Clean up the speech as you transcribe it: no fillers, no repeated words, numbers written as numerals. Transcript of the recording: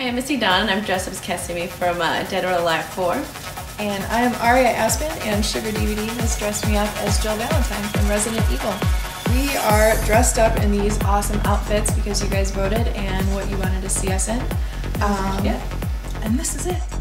Hey, I'm Misti and I'm dressed up as Kasumi from Dead or Alive 4. And I'm Aria Aspen, and SugarDVD has dressed me up as Jill Valentine from Resident Evil. We are dressed up in these awesome outfits because you guys voted and what you wanted to see us in. Yeah, and this is it.